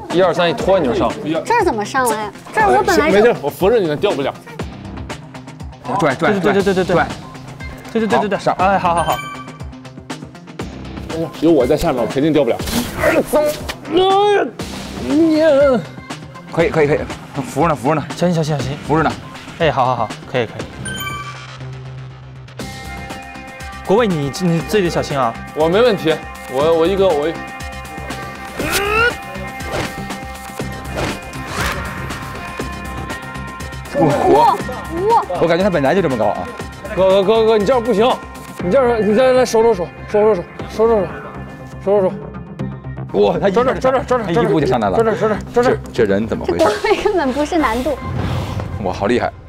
1、2、3，一拖你就上。 这儿怎么上来呀？这儿我本来没事，我扶着你呢，掉不了。 拽， 对，上。哎，好。 有我在下面，我肯定掉不了。走， 可以，扶着呢， 行， 扶着呢。 哎，好，可以。国卫，你自己得小心啊。 我没问题，我一个。 我感觉他本来就这么高啊。 哥，你这样不行，你再来手。 哇，他这， 他一步就上来了。 这， 这人怎么回事？ 国卫根本不是难度。 哇，好厉害！